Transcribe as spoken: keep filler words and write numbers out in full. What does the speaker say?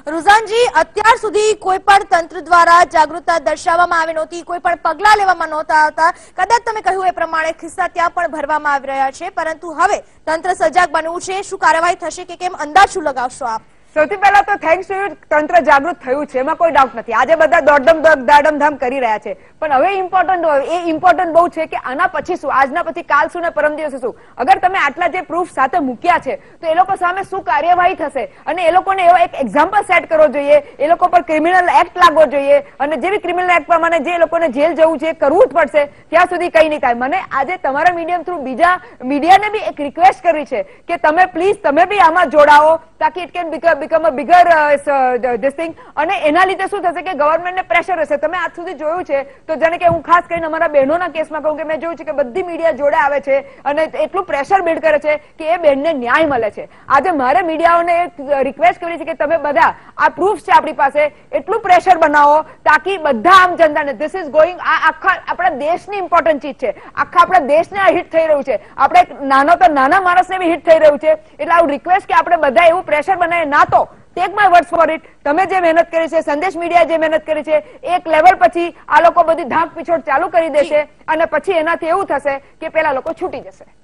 रुझानजी, અત્યાર સુધી કોઈ પણ તંત્ર દ્વારા જાગૃતતા દર્શાવવામાં આવી નહોતી, કોઈ પણ પગલા લેવામાં નહોતા આવતા. કદાચ તમે કહ્યું એ પ્રમાણે ખિસ્સા ત્યાં પણ ભરવામાં આવી રહ્યા છે, પરંતુ હવે તંત્ર સજાગ બનવું છે. શું કાર્યવાહી થશે કે કેમ, અંદાજ શું લગાવશો આપ? સૌથી પહેલા તો થેન્ક્સ ટુ યુ, તંત્ર જાગૃત થયું છે, એમાં કોઈ ડાઉટ નથી. આજે બધા દોડધમ દાડમધામ કરી રહ્યા છે, પણ હવે ઇમ્પોર્ટન્ટ એ ઇમ્પોર્ટન્ટ બહુ છે કે આના પછી શું, આજના પછી કાલ શું ને પરમ દિવસે શું. અગર તમે આટલા જે પ્રૂફ સાથે મૂક્યા છે તો એ લોકો સામે શું કાર્યવાહી થશે, અને એ લોકોને એવો એક એક્ઝામ્પલ સેટ કરવો જોઈએ, એ લોકો પર ક્રિમિનલ એક્ટ લાગવો જોઈએ, અને જેવી ક્રિમિનલ એક્ટ પ્રમાણે જે લોકોને જેલ જવું છે કરવું જ પડશે. ત્યાં સુધી કઈ નહીં થાય. મને આજે તમારા મીડિયમ થ્રુ બીજા મીડિયાને બી એક રિક્વેસ્ટ કરવી છે કે તમે પ્લીઝ તમે બી આમાં જોડાઓ, તાકી it can become become a bigger uh, this thing. અને એના લીધે શું થશે કે ગવર્મેન્ટને પ્રેશર હશે. તમે આજ સુધી જોયું છે તો જાણે કે હું ખાસ કરીને અમારા બહેનોના કેસમાં કહું કે મેં જોયું છે કે બધી મીડિયા જોડે આવે છે અને એટલું પ્રેશર બિલ્ડ કરે છે કે એ બહેનને ન્યાય મળે છે. આજે મારે મીડિયાઓને એક રિક્વેસ્ટ કરવી છે કે તમે બધા આ પ્રૂફ છે આપણી પાસે, એટલું પ્રેશર બનાવો તાકી બધા આમ જનતાને ધીસ ઇઝ ગોઈંગ, આ આખા આપણા દેશની ઇમ્પોર્ટન્ટ ચીજ છે, આખા આપણા દેશને આ હિટ થઈ રહ્યું છે, આપણે નાનો તો નાના માણસને બી હિટ થઈ રહ્યું છે. એટલે આવું રિક્વેસ્ટ કે આપણે બધા એવું પ્રેશર બનાવે ના તો take my words for it. તમે જે મહેનત કરી છે, સંદેશ મીડિયા જે મહેનત કરી છે, એક લેવલ પછી આ લોકો બધી ધાક પીછોડ ચાલુ કરી દેશે અને પછી એનાથી એવું થશે કે પેલા લોકો છૂટી જશે.